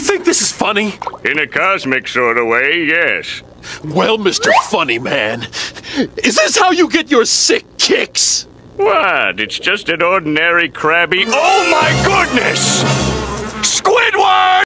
think this is funny? In a cosmic sort of way, yes. Well, Mr. Funny Man, is this how you get your sick kicks? What? It's just an ordinary crabby... Oh my goodness! Squidward!